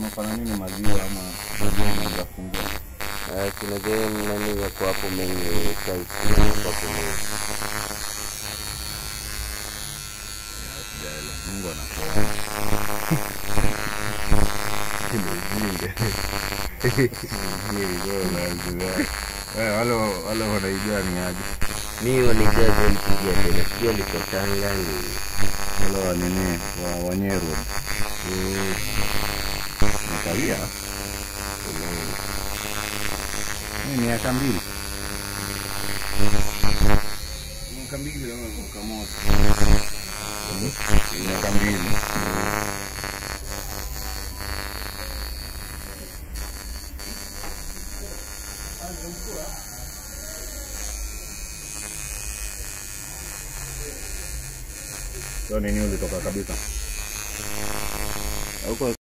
Unafanya nini maziwa ama maziwa fungua? Kuna game nani yako hapo mengi site hapo mengi. Mungu anakuona. Wale wanaijua ni aje? Mimi wanijua mpigia tena sio liko Tanga ni wale wa nini wa Wanyeru. Natalia. Ni miaka mbili. Miaka mbili ama mwaka mmoja. Miaka mbili. So nini ulitoka kabisa? Huko